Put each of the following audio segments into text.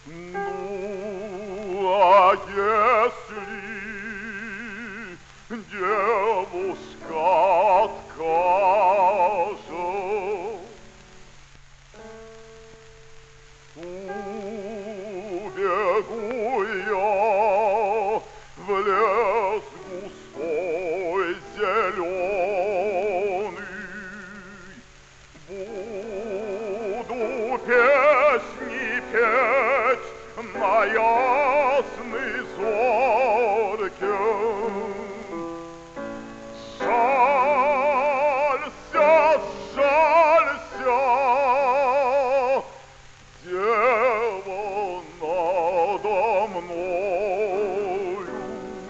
Ну, а если девушка откажет, убегу я в лес густой зеленый, буду песни петь на ясной зорьке. Жалься, жалься, дева надо мною.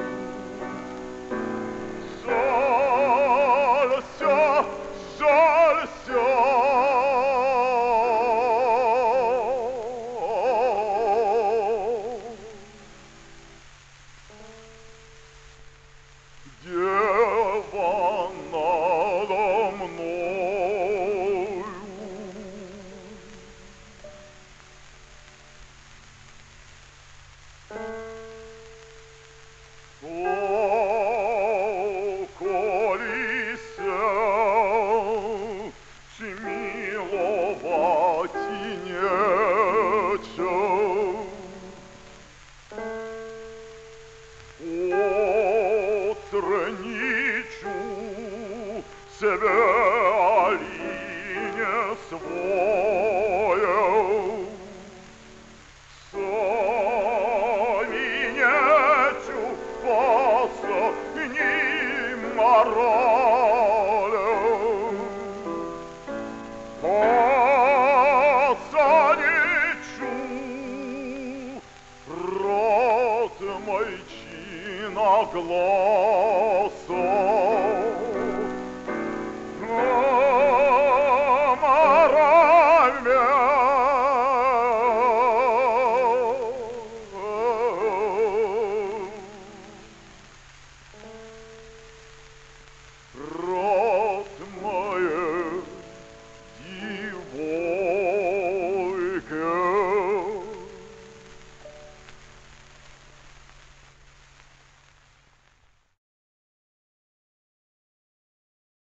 Жалься, жалься, дева надо мною. О, коли смиловать нечем, отстраничу себе олине свое. Соменечу паса не моралю. Посадичу рот мой чиногласый.